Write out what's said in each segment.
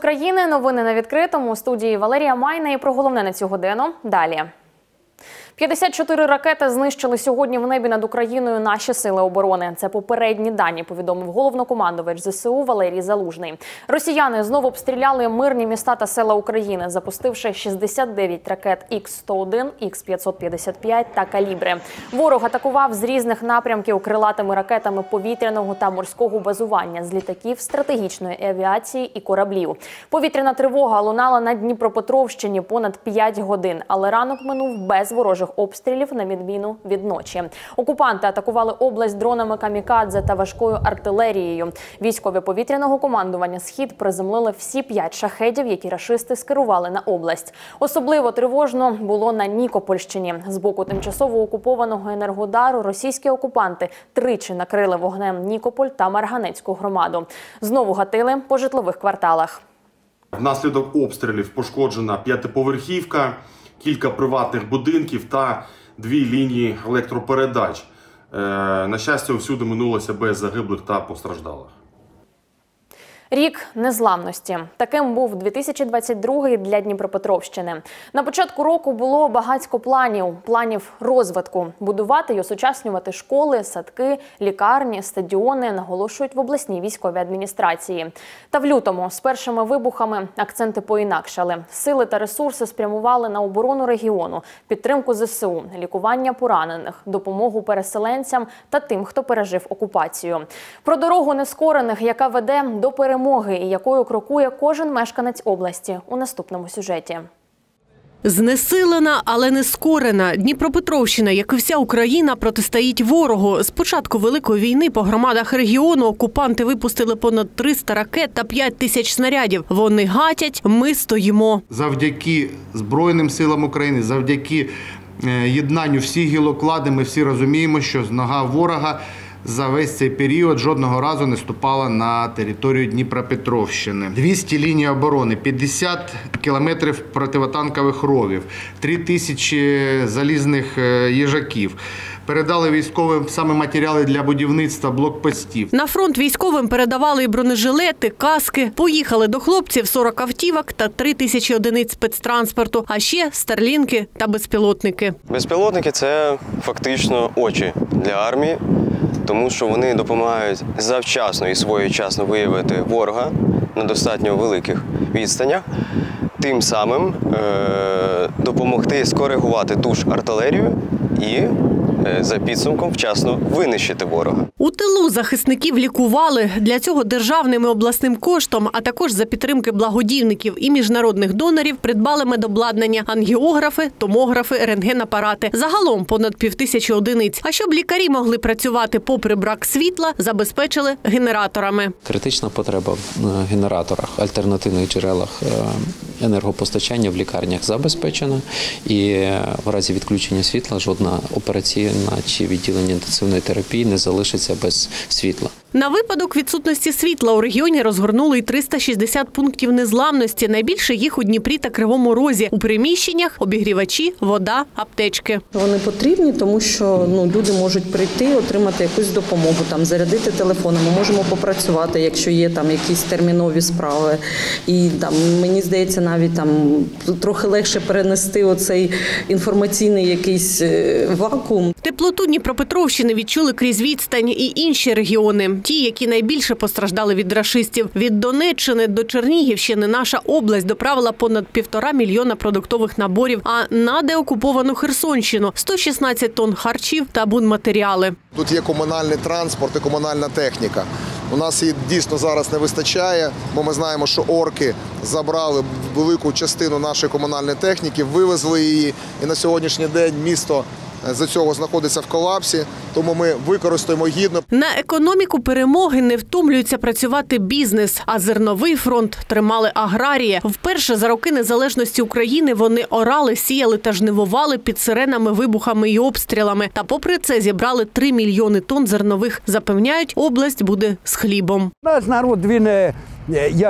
України. Новини на відкритому. У студії Валерія Майна і про головне на цю годину. Далі. 54 ракети знищили сьогодні в небі над Україною наші сили оборони. Це попередні дані, повідомив головнокомандувач ЗСУ Валерій Залужний. Росіяни знову обстріляли мирні міста та села України, запустивши 69 ракет Х-101, Х-555 та «Калібри». Ворог атакував з різних напрямків крилатими ракетами повітряного та морського базування, з літаків, стратегічної авіації і кораблів. Повітряна тривога лунала на Дніпропетровщині понад 5 годин, але ранок минув без ворожих обстрілів, на відміну від ночі. Окупанти атакували область дронами камікадзе та важкою артилерією. Військові повітряного командування «Схід» приземлили всі 5 шахедів, які рашисти скерували на область. Особливо тривожно було на Нікопольщині. З боку тимчасово окупованого Енергодару російські окупанти тричі накрили вогнем Нікополь та Марганецьку громаду. Знову гатили по житлових кварталах. Внаслідок обстрілів пошкоджена 5-поверхівка, кілька приватних будинків та 2 лінії електропередач. На щастя, всюди минулося без загиблих та постраждалих. Рік незламності. Таким був 2022 для Дніпропетровщини. На початку року було багатько планів розвитку. Будувати і осучаснювати школи, садки, лікарні, стадіони, наголошують в обласній військовій адміністрації. Та в лютому з першими вибухами акценти поінакшали. Сили та ресурси спрямували на оборону регіону, підтримку ЗСУ, лікування поранених, допомогу переселенцям та тим, хто пережив окупацію. Про дорогу нескорених, яка веде до перемоги і якою крокує кожен мешканець області, у наступному сюжеті. Знесилена, але не скорена. Дніпропетровщина, як і вся Україна, протистоїть ворогу. З початку Великої війни по громадах регіону окупанти випустили понад 300 ракет та 5 тисяч снарядів. Вони гатять, ми стоїмо. Завдяки Збройним силам України, завдяки єднанню всіх гілокладів, ми всі розуміємо, що нога ворога за весь цей період жодного разу не ступала на територію Дніпропетровщини. 200 ліній оборони, 50 кілометрів противотанкових ровів, 3000 залізних їжаків. Передали військовим саме матеріали для будівництва блокпостів. На фронт військовим передавали і бронежилети, каски. Поїхали до хлопців 40 автівок та 3000 одиниць спецтранспорту, а ще старлінки та безпілотники. Безпілотники – це фактично очі для армії, тому що вони допомагають завчасно і своєчасно виявити ворога на достатньо великих відстанях, тим самим допомогти скоригувати ту ж артилерію і за підсумком вчасно винищити ворога. У тилу захисників лікували. Для цього державним і обласним коштом, а також за підтримки благодійників і міжнародних донорів придбали медобладнання, ангіографи, томографи, рентгенапарати. Загалом понад 5000 одиниць. А щоб лікарі могли працювати попри брак світла, забезпечили генераторами. Критична потреба в генераторах, альтернативних джерелах енергопостачання в лікарнях забезпечена. І в разі відключення світла жодна операційна чи відділення інтенсивної терапії не залишиться без світла. На випадок відсутності світла у регіоні розгорнули й 360 пунктів незламності. Найбільше їх у Дніпрі та Кривому Розі. У приміщеннях – обігрівачі, вода, аптечки. Вони потрібні, тому що люди можуть прийти, отримати якусь допомогу, зарядити телефони. Ми можемо попрацювати, якщо є якісь термінові справи. І мені здається, навіть трохи легше перенести оцей інформаційний якийсь вакуум. Теплоту Дніпропетровщини відчули крізь відстань і інші регіони. Ті, які найбільше постраждали від рашистів. Від Донеччини до Чернігівщини наша область доправила понад 1,5 мільйона продуктових наборів, а на деокуповану Херсонщину – 116 тонн харчів та будматеріали. Тут є комунальний транспорт і комунальна техніка. У нас її дійсно зараз не вистачає, бо ми знаємо, що орки забрали велику частину нашої комунальної техніки, вивезли її, і на сьогоднішній день місто з-за цього знаходиться в колапсі, тому ми використаємо гідно. На економіку перемоги не втомлюється працювати бізнес, а зерновий фронт тримали аграрії. Вперше за роки незалежності України вони орали, сіяли та жнивували під сиренами, вибухами і обстрілами. Та попри це зібрали 3 мільйони тонн зернових. Запевняють, область буде з хлібом. Наш народ,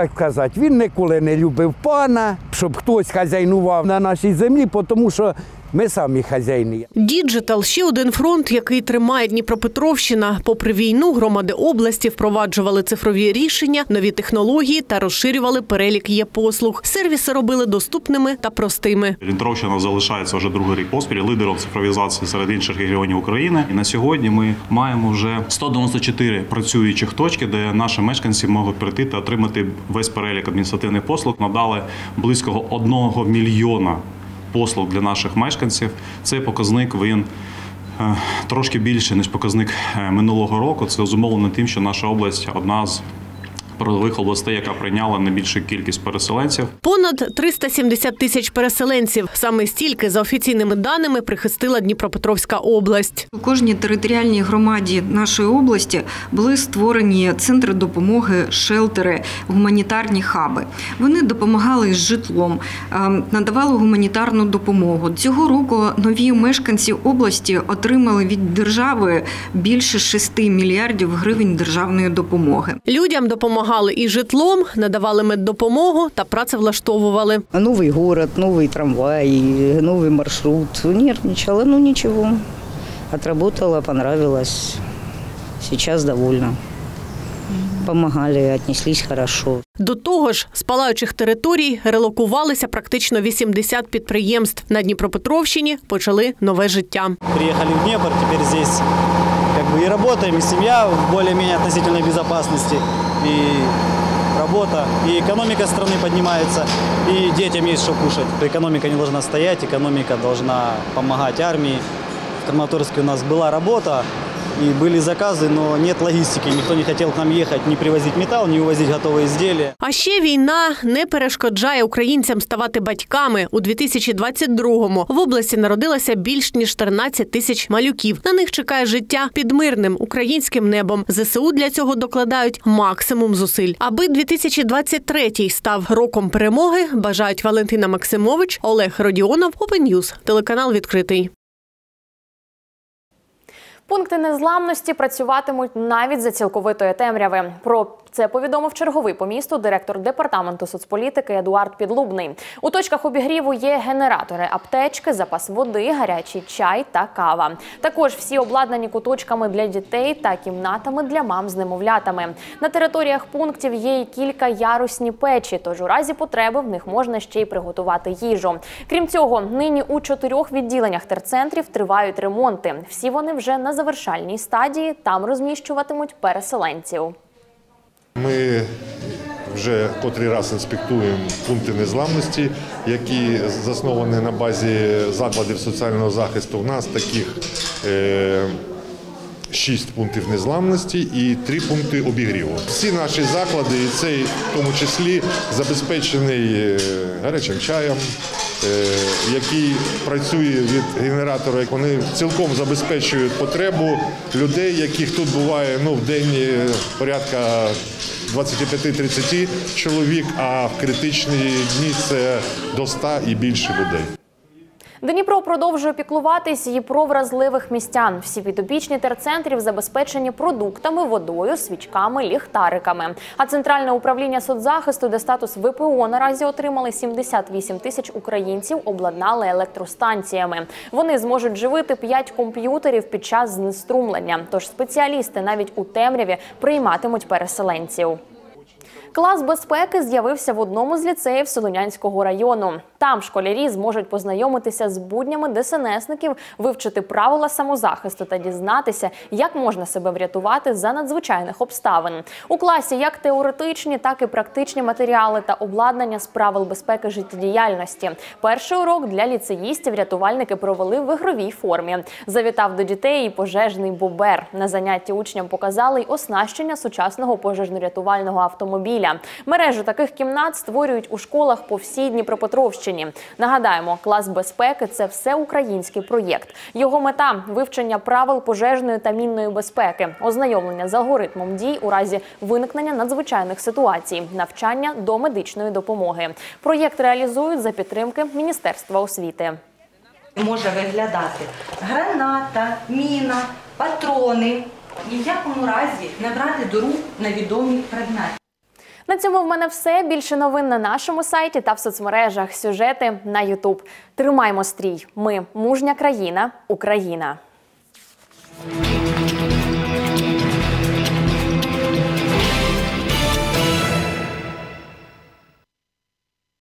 він ніколи не любив пана, щоб хтось хазяйнував на нашій землі, тому що Ми самі хазяїни. Діджитал – ще один фронт, який тримає Дніпропетровщина. Попри війну, громади області впроваджували цифрові рішення, нові технології та розширювали перелік є-послуг. Сервіси робили доступними та простими. Дніпровщина залишається вже другий рік поспіль лідером цифровізації серед інших регіонів України. І на сьогодні ми маємо вже 194 працюючих точки, де наші мешканці можуть прийти та отримати весь перелік адміністративних послуг. Надали близько 1 мільйона послуг для наших мешканців. Цей показник, він трошки більше, ніж показник минулого року. Це зумовлено тим, що наша область – одна з передових областей, яка прийняла найбільшу кількість переселенців. Понад 370 тисяч переселенців. Саме стільки, за офіційними даними, прихистила Дніпропетровська область. У кожній територіальній громаді нашої області були створені центри допомоги, шелтери, гуманітарні хаби. Вони допомагали з житлом, надавали гуманітарну допомогу. Цього року нові мешканці області отримали від держави більше 6 мільярдів гривень державної допомоги. Людям допомагали і житлом, надавали меддопомогу та працевлаштовували. Новий город, новий трамвай, новий маршрут. Нервничала, ну ничего. Отработала, понравилось. Сейчас довольна. Помогали, отнеслись хорошо. До того ж, з палаючих територій релокувалися практично 80 підприємств. На Дніпропетровщині почали нове життя. Приїхали в Дніпро, тепер тут и работаем, и семья в более-менее относительной безопасности, и работа, и экономика страны поднимается, и детям есть что кушать. Экономика не должна стоять, экономика должна помогать армии. В Краматорске у нас была работа, и были заказы, но нет логистики. Никто не хотел к нам ехать, не привозить металл, не увозить готовые изделия. А ще війна не перешкоджає українцям ставати батьками. У 2022-му в області народилося більш ніж 14 тисяч малюків. На них чекає життя під мирним українським небом. ЗСУ для цього докладають максимум зусиль. Аби 2023-й став роком перемоги, бажають Валентина Максимович, Олег Родіонов, Open News, телеканал «Відкритий». Пункти незламності працюватимуть навіть за цілковитої темряви. Про це повідомив черговий по місту директор департаменту соцполітики Едуард Підлубний. У точках обігріву є генератори, аптечки, запас води, гарячий чай та кава. Також всі обладнані куточками для дітей та кімнатами для мам з немовлятами. На територіях пунктів є й кілька ярусні печі, тож у разі потреби в них можна ще й приготувати їжу. Крім цього, нині у 4 відділеннях терцентрів тривають ремонти. Всі вони вже на завершальній стадії, там розміщуватимуть переселенців. Ми вже котрий раз інспектуємо пункти незламності, які засновані на базі закладів соціального захисту. У нас таких 6 пунктів незламності і 3 пункти обігріву. Всі наші заклади, і цей в тому числі, забезпечений гарячим чаєм, який працює від генератора. Вони цілком забезпечують потребу людей, яких тут буває в день порядка 25-30 чоловік, а в критичні дні це до 100 і більше людей. Дніпро продовжує піклуватись і про вразливих містян. Всі підопічні терцентрів забезпечені продуктами, водою, свічками, ліхтариками. А Центральне управління соцзахисту, де статус ВПО наразі отримали 78 тисяч українців, обладнали електростанціями. Вони зможуть живити 5 комп'ютерів під час знеструмлення. Тож спеціалісти навіть у темряві прийматимуть переселенців. Клас безпеки з'явився в одному з ліцеїв Солонянського району. Там школярі зможуть познайомитися з буднями ДСНСників, вивчити правила самозахисту та дізнатися, як можна себе врятувати за надзвичайних обставин. У класі як теоретичні, так і практичні матеріали та обладнання з правил безпеки життєдіяльності. Перший урок для ліцеїстів рятувальники провели в ігровій формі. Завітав до дітей і пожежний бобер. На занятті учням показали й оснащення сучасного пожежно-рятувального автомобіля. Мережу таких кімнат створюють у школах по всій Дніпропетровщині. Нагадаємо, клас безпеки – це всеукраїнський проєкт. Його мета – вивчення правил пожежної та мінної безпеки, ознайомлення з алгоритмом дій у разі виникнення надзвичайних ситуацій, навчання до медичної допомоги. Проєкт реалізують за підтримки Міністерства освіти. Може виглядати граната, міна, патрони. Ні в якому разі не брати до рук невідомі предмети. На цьому в мене все. Більше новин на нашому сайті та в соцмережах. Сюжети на YouTube. Тримаймо стрій. Ми – мужня країна, Україна.